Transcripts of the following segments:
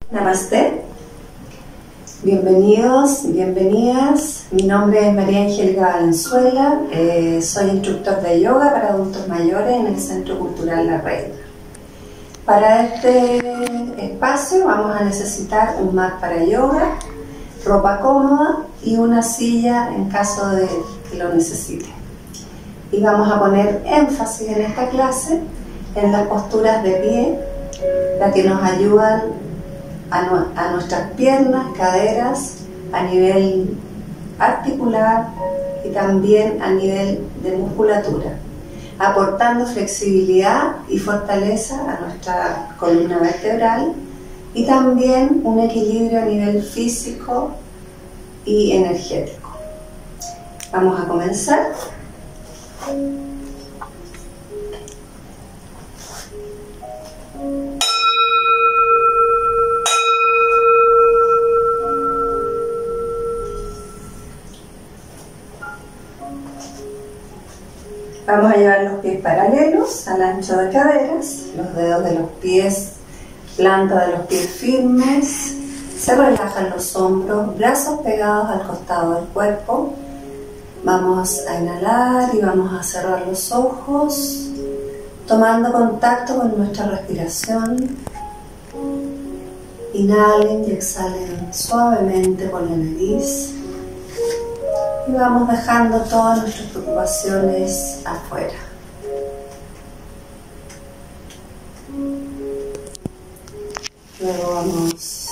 Namaste, bienvenidos, bienvenidas. Mi nombre es María Angélica Valenzuela, soy instructor de yoga para adultos mayores en el Centro Cultural La Reina. Para este espacio vamos a necesitar un mat para yoga, ropa cómoda y una silla en caso de que lo necesite. Y vamos a poner énfasis en esta clase en las posturas de pie, las que nos ayudan a nuestras piernas, caderas, a nivel articular y también a nivel de musculatura, aportando flexibilidad y fortaleza a nuestra columna vertebral y también un equilibrio a nivel físico y energético. Vamos a comenzar. Vamos a llevar los pies paralelos al ancho de caderas, los dedos de los pies, planta de los pies firmes, se relajan los hombros, brazos pegados al costado del cuerpo. Vamos a inhalar y vamos a cerrar los ojos, tomando contacto con nuestra respiración. Inhalen y exhalen suavemente por la nariz. Y vamos dejando todas nuestras preocupaciones afuera. Luego vamos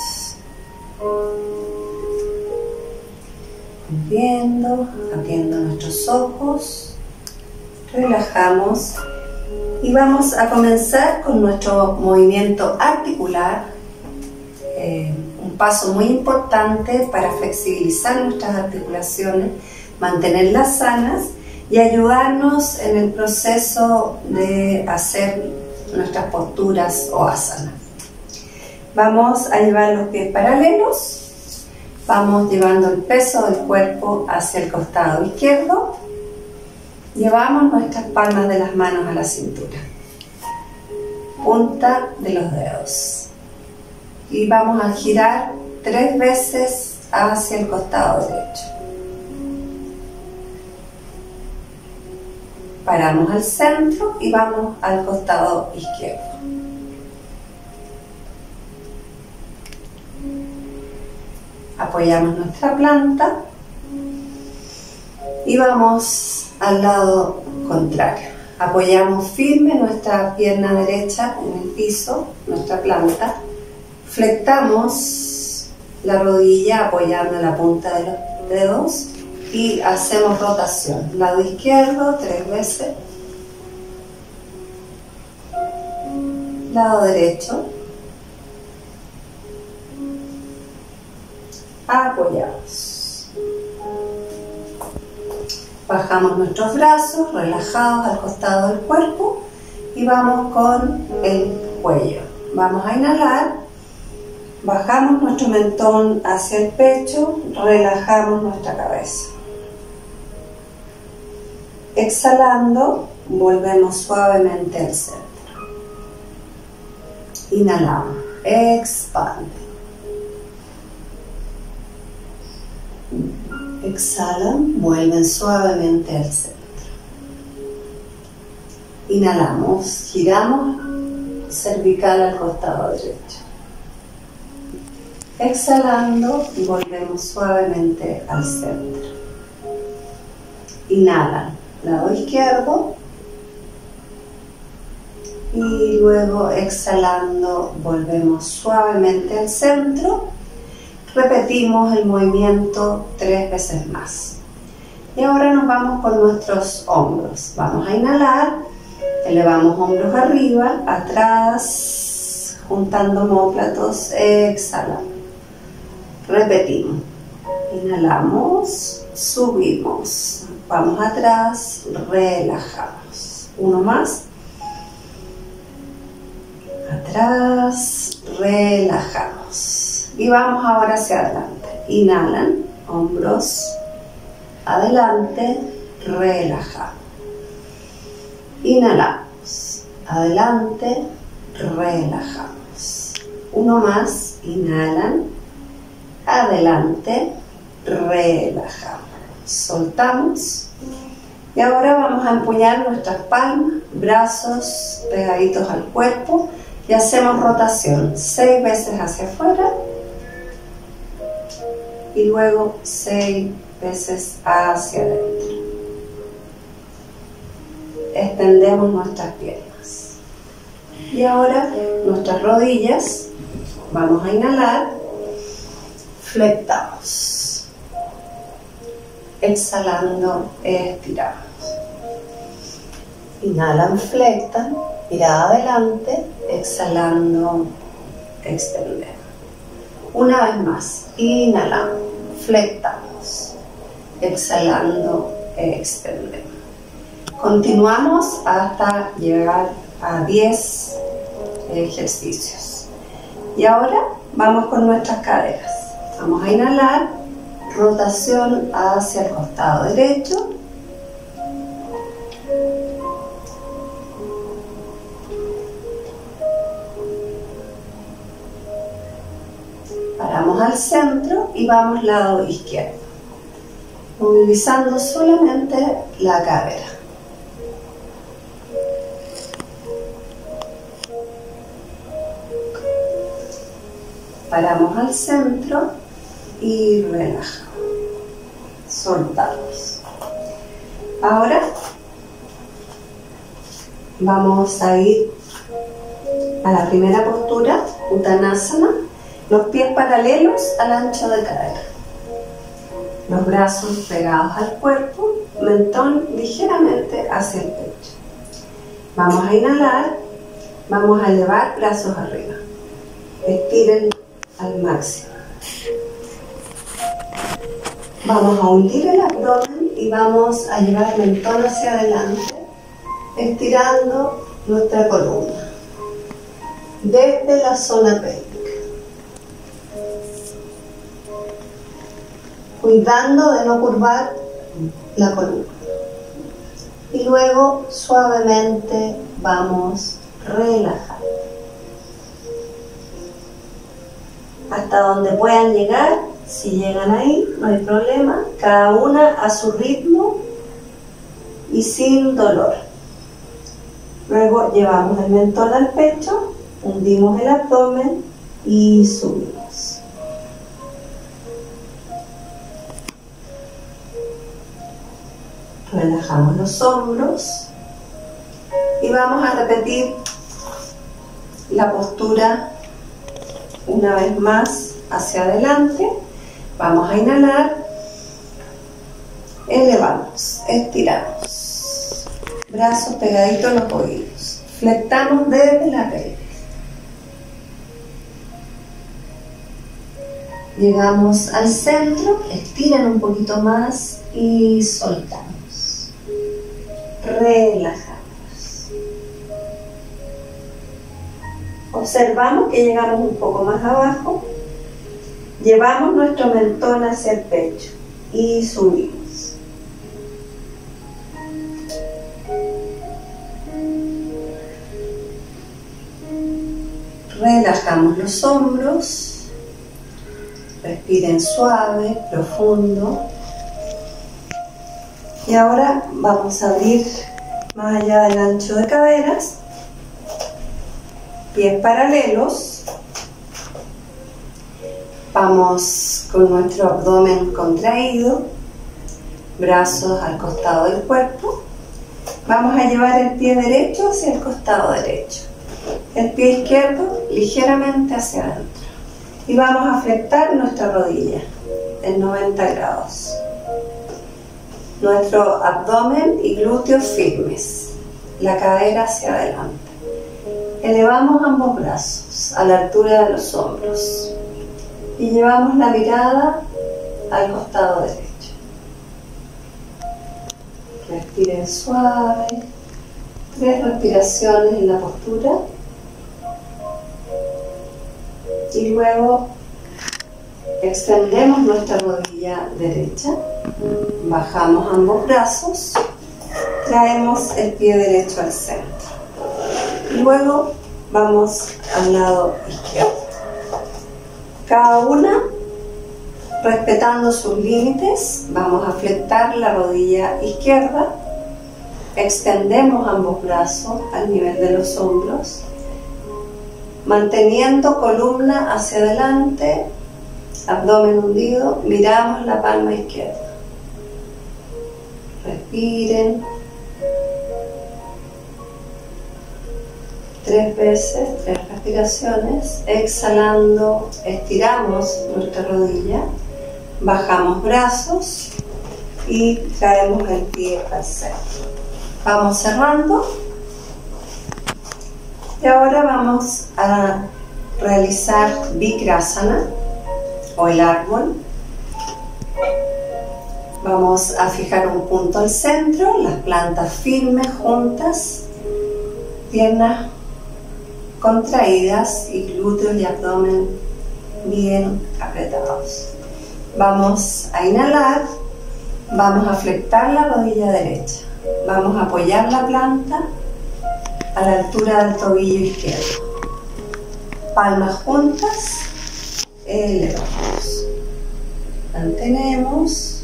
abriendo nuestros ojos, relajamos y vamos a comenzar con nuestro movimiento articular. Un paso muy importante para flexibilizar nuestras articulaciones, mantenerlas sanas y ayudarnos en el proceso de hacer nuestras posturas o asanas. Vamos a llevar los pies paralelos, vamos llevando el peso del cuerpo hacia el costado izquierdo, llevamos nuestras palmas de las manos a la cintura, punta de los dedos. Y vamos a girar 3 veces hacia el costado derecho. Paramos al centro y vamos al costado izquierdo. Apoyamos nuestra planta y vamos al lado contrario. Apoyamos firme nuestra pierna derecha en el piso, nuestra planta. Flectamos la rodilla apoyando la punta de los dedos y hacemos rotación. Lado izquierdo 3 veces. Lado derecho. Apoyamos. Bajamos nuestros brazos relajados al costado del cuerpo y vamos con el cuello. Vamos a inhalar. Bajamos nuestro mentón hacia el pecho, relajamos nuestra cabeza. Exhalando, volvemos suavemente al centro. Inhalamos, expande. Exhalan, vuelven suavemente al centro. Inhalamos, giramos cervical al costado derecho. Exhalando, volvemos suavemente al centro. Inhalan, lado izquierdo. Y luego exhalando, volvemos suavemente al centro. Repetimos el movimiento 3 veces más. Y ahora nos vamos con nuestros hombros. Vamos a inhalar, elevamos hombros arriba, atrás, juntando omóplatos, exhalamos. Repetimos. Inhalamos, subimos, vamos atrás, relajamos. Uno más. Atrás, relajamos. Y vamos ahora hacia adelante. Inhalan, hombros, adelante, relajamos. Inhalamos, adelante, relajamos. Uno más. inhalan, adelante, relajamos, soltamos. Y ahora vamos a empuñar nuestras palmas, brazos pegaditos al cuerpo y hacemos rotación 6 veces hacia afuera y luego 6 veces hacia adentro. Extendemos nuestras piernas. Y ahora nuestras rodillas, vamos a inhalar, flectamos. Exhalando, estiramos. Inhalan, flectan, mirada adelante, exhalando, extendemos. Una vez más, inhalamos, flectamos, exhalando, extendemos. Continuamos hasta llegar a 10 ejercicios. Y ahora vamos con nuestras caderas. Vamos a inhalar, rotación hacia el costado derecho. Paramos al centro y vamos lado izquierdo, movilizando solamente la cadera. Paramos al centro y relajamos, soltamos. Ahora vamos a ir a la primera postura, Uttanasana, los pies paralelos al ancho de cadera, los brazos pegados al cuerpo, mentón ligeramente hacia el pecho. Vamos a inhalar, vamos a elevar brazos arriba, estiren al máximo. Vamos a hundir el abdomen y vamos a llevar el mentón hacia adelante, estirando nuestra columna desde la zona pélvica, cuidando de no curvar la columna. Y luego suavemente vamos relajando hasta donde puedan llegar. Si llegan ahí, no hay problema, cada una a su ritmo y sin dolor. Luego llevamos el mentón al pecho, hundimos el abdomen y subimos. Relajamos los hombros y vamos a repetir la postura una vez más hacia adelante. Vamos a inhalar, elevamos, estiramos, brazos pegaditos a los oídos, flectamos desde la pelvis. Llegamos al centro, estiran un poquito más y soltamos, relajamos. Observamos que llegamos un poco más abajo. Llevamos nuestro mentón hacia el pecho y subimos. Relajamos los hombros. Respiren suave, profundo. Y ahora vamos a abrir más allá del ancho de caderas. Pies paralelos. Vamos con nuestro abdomen contraído, brazos al costado del cuerpo. Vamos a llevar el pie derecho hacia el costado derecho, el pie izquierdo ligeramente hacia adentro. Y vamos a flectar nuestra rodilla en 90 grados. Nuestro abdomen y glúteos firmes, la cadera hacia adelante. Elevamos ambos brazos a la altura de los hombros. Y llevamos la mirada al costado derecho. Respiren suave. 3 respiraciones en la postura. Y luego extendemos nuestra rodilla derecha. Bajamos ambos brazos. Traemos el pie derecho al centro. Y luego vamos al lado izquierdo. Cada una, respetando sus límites, vamos a fletar la rodilla izquierda, extendemos ambos brazos al nivel de los hombros, manteniendo columna hacia adelante, abdomen hundido, miramos la palma izquierda. Respiren 3 veces, 3 respiraciones. Exhalando, estiramos nuestra rodilla, bajamos brazos y traemos el pie al centro. Vamos cerrando y ahora vamos a realizar Vikrasana o el árbol. Vamos a fijar un punto al centro, las plantas firmes, juntas, piernas contraídas y glúteos y abdomen bien apretados. Vamos a inhalar, vamos a flectar la rodilla derecha, vamos a apoyar la planta a la altura del tobillo izquierdo. Palmas juntas, elevamos. Mantenemos.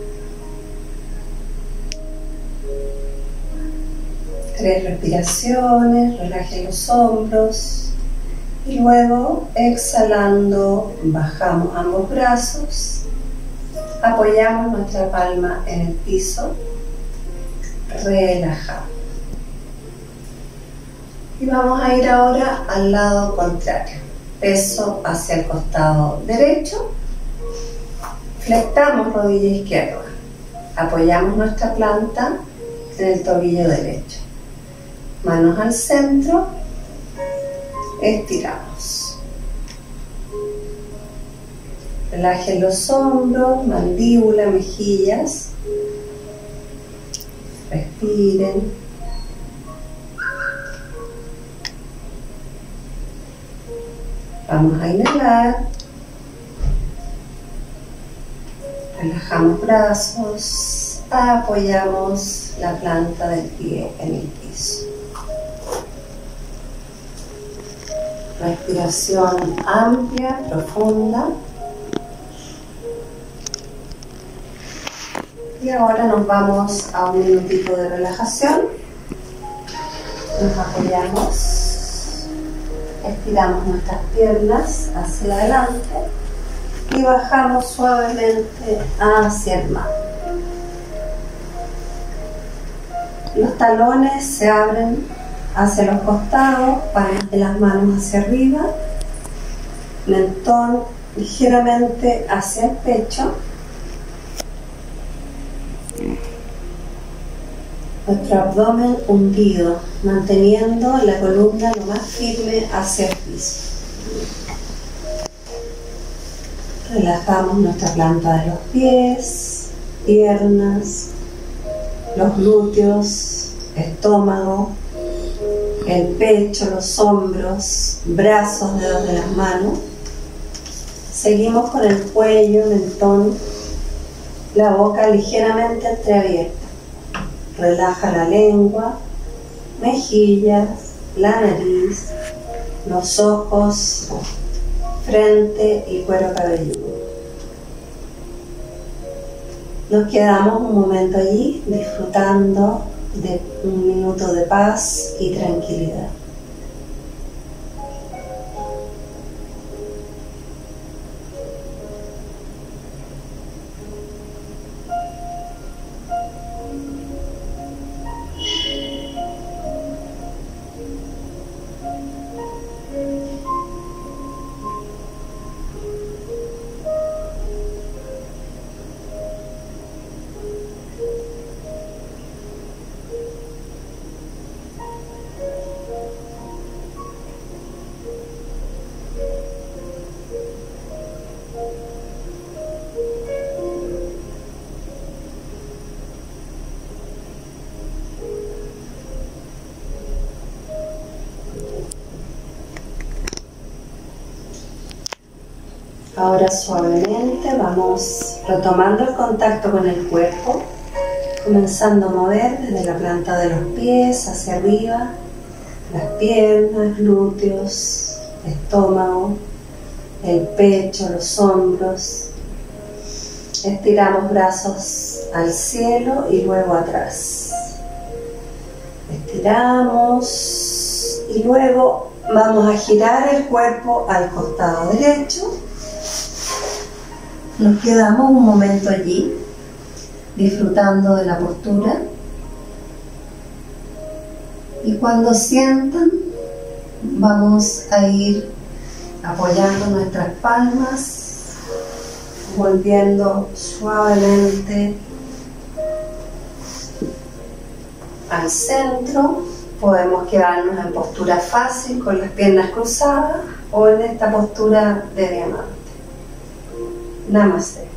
Tres respiraciones, relajen los hombros y luego exhalando bajamos ambos brazos, apoyamos nuestra palma en el piso, relajamos. Y vamos a ir ahora al lado contrario, peso hacia el costado derecho, flectamos rodilla izquierda, apoyamos nuestra planta en el tobillo derecho. Manos al centro, estiramos. Relajen los hombros, mandíbula, mejillas. Respiren. Vamos a inhalar. Relajamos brazos, apoyamos la planta del pie en el piso. Respiración amplia, profunda. Y ahora nos vamos a un minutito de relajación. Nos apoyamos, estiramos nuestras piernas hacia adelante y bajamos suavemente hacia el mar. Los talones se abren hacia los costados, palmas de las manos hacia arriba, mentón ligeramente hacia el pecho, nuestro abdomen hundido, manteniendo la columna lo más firme hacia el piso. Relajamos nuestra planta de los pies, piernas, los glúteos, estómago, el pecho, los hombros, brazos, dedos de las manos. Seguimos con el cuello, mentón, la boca ligeramente entreabierta. Relaja la lengua, mejillas, la nariz, los ojos, frente y cuero cabelludo. Nos quedamos un momento allí disfrutando de un minuto de paz y tranquilidad. Ahora suavemente vamos retomando el contacto con el cuerpo, comenzando a mover desde la planta de los pies hacia arriba, las piernas, glúteos, estómago, el pecho, los hombros. Estiramos brazos al cielo y luego atrás. Estiramos y luego vamos a girar el cuerpo al costado derecho. Nos quedamos un momento allí, disfrutando de la postura. Y cuando sientan, vamos a ir apoyando nuestras palmas, volviendo suavemente al centro. Podemos quedarnos en postura fácil con las piernas cruzadas o en esta postura de diamante. Namaste.